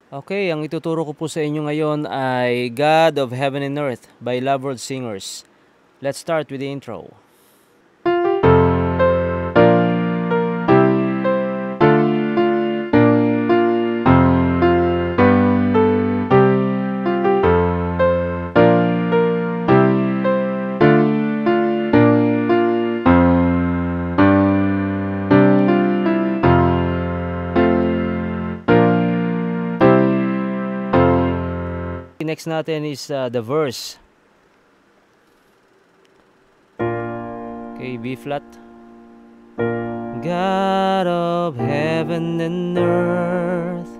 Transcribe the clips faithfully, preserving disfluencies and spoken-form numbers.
Okay, ang ituturo ko po sa inyo ngayon ay God of Heaven and Earth by Loveworld Singers. Let's start with the intro. Next natin is uh, the verse. Okay, B flat. God of heaven and earth,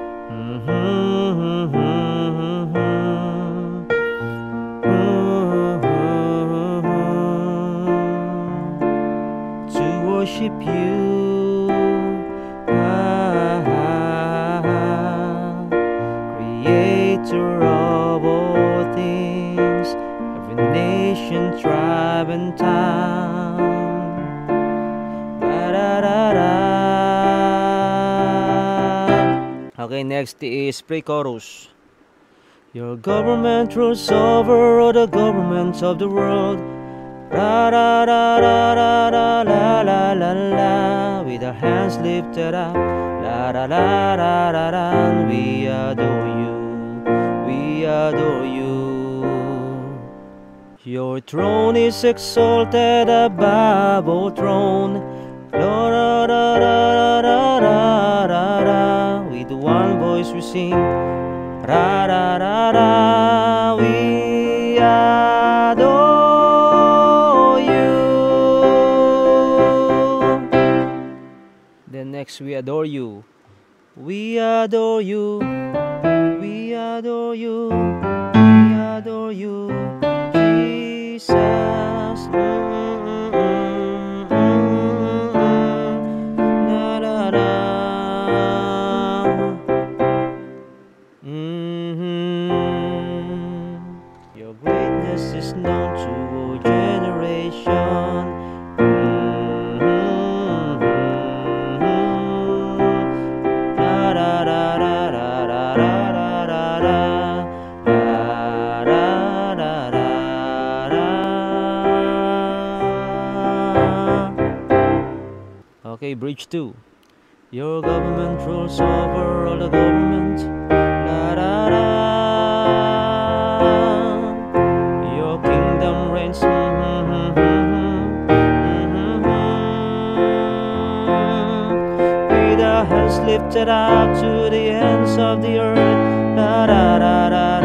to worship you, Creator of all things, every nation, tribe, and tongue. Da-da-da-da. Okay, next is pre-chorus. Your government rules over all the governments of the world. La la la la la la la la la la. With our hands lifted up, la la la la la la. We adore you, we adore you. Your throne is exalted above all throne. La la la la la la la la. With one voice we sing, ra ra ra ra. We adore you. Then next, we adore you. We adore you. We adore you. We adore you, Jesus. Your greatness is known to all generation. La la la la la la la la la la la la. Okay, bridge two. Your government rules over all the government. La la la. Your kingdom reigns. With our hands lifted out to the ends of the earth. La la la la.